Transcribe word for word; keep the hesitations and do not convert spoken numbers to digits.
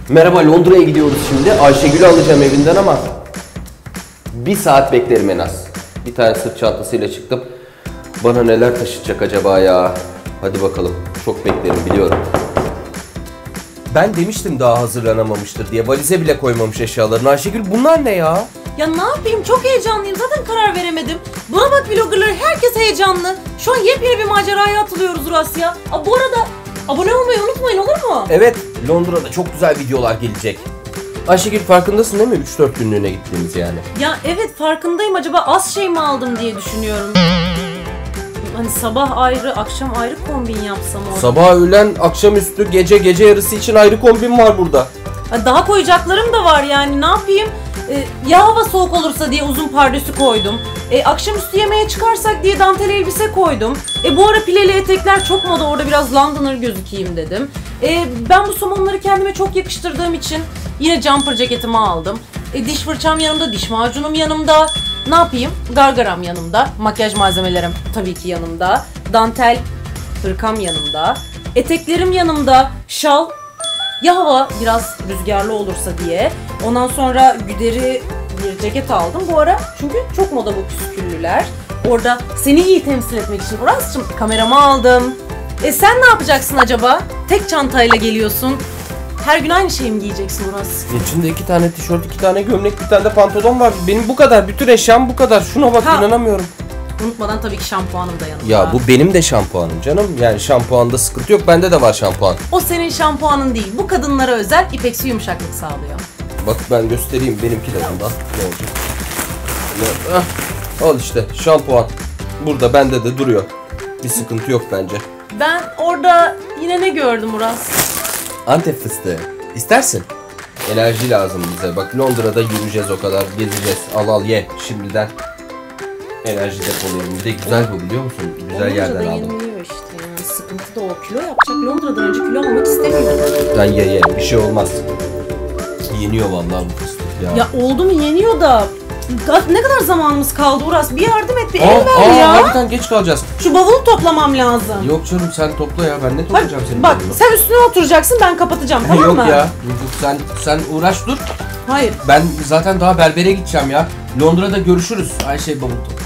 Merhaba, Londra'ya gidiyoruz şimdi. Ayşegül'ü alacağım evinden ama bir saat beklerim en az. Bir tane sırt çantasıyla çıktım. Bana neler taşıtacak acaba ya? Hadi bakalım. Çok beklerim biliyorum. Ben demiştim daha hazırlanamamıştır diye. Valize bile koymamış eşyalarını. Ayşegül bunlar ne ya? Ya ne yapayım, çok heyecanlıyım, zaten karar veremedim. Buna bak vloggerlar, herkes heyecanlı. Şu an yepyeni bir maceraya atılıyoruz Uras ya. Aa, bu arada abone olmayı unutmayın, olur mu? Evet, Londra'da çok güzel videolar gelecek. Ayşegül farkındasın değil mi? üç dört günlüğüne gittiğimiz yani. Ya evet farkındayım, acaba az şey mi aldım diye düşünüyorum. Hani sabah ayrı, akşam ayrı kombin yapsam orada. Sabah, öğlen, akşamüstü, gece, gece yarısı için ayrı kombin var burada. Daha koyacaklarım da var yani, ne yapayım? Ee, ya hava soğuk olursa diye uzun pardösü koydum. Ee, akşamüstü yemeğe çıkarsak diye dantel elbise koydum. E, bu ara pileli etekler çok moda, orada biraz Londoner gözükeyim dedim. Ee, ben bu somonları kendime çok yakıştırdığım için yine jumper ceketimi aldım. E, diş fırçam yanımda, diş macunum yanımda. Ne yapayım? Gargaram yanımda. Makyaj malzemelerim tabii ki yanımda. Dantel hırkam yanımda. Eteklerim yanımda. Şal. Ya hava biraz rüzgarlı olursa diye. Ondan sonra güderi bir ceket aldım bu ara. Çünkü çok moda bu püsküllüler. Orada seni iyi temsil etmek için Uras'cığım kameramı aldım. E sen ne yapacaksın acaba? Tek çantayla geliyorsun. Her gün aynı şeyi mi giyeceksin Uras? İçinde iki tane tişört, iki tane gömlek, bir tane de pantolon var. Benim bu kadar, bütün eşyam bu kadar. Şuna bak, Ha. inanamıyorum. Unutmadan tabii ki şampuanım da yanımda. Ya bu benim de şampuanım canım. Yani şampuanda sıkıntı yok. Bende de var şampuan. O senin şampuanın değil. Bu kadınlara özel ipeksi yumuşaklık sağlıyor. Bak ben göstereyim, benimki de bunda. Ne olacak? Ah, al işte şampuan. Burada bende de duruyor. Bir sıkıntı yok bence. Ben orada yine ne gördüm Uras? Antep fıstığı. İstersin? Enerji lazım bize. Bak Londra'da yürüyeceğiz o kadar. Gezeceğiz. Al al ye şimdiden. Enerji depolayalım. Bir de güzel bu, biliyor musun? Güzel Olunca yerden da aldım. yeniliyor işte yani. Sıkıntı da o. Kilo yapacak. Londra'dan önce kilo almak istemiyorum. Sen ye ye. Bir şey olmaz. Yeniyor vallahi bu fıstık ya. Ya oldu mu yeniyor da. Ne kadar zamanımız kaldı Uras? Bir yardım et, bir Aa, el ver aa, ya. harbiden geç kalacağız. Şu bavulu toplamam lazım. Yok canım sen topla ya. Ben ne Bak, toplayacağım senin bak bavulunu? sen üstüne oturacaksın, ben kapatacağım, tamam Yok mı? ya. Sen sen uğraş dur. Hayır. Ben zaten daha berbere gideceğim ya. Londra'da görüşürüz. Ayşe bavul topla.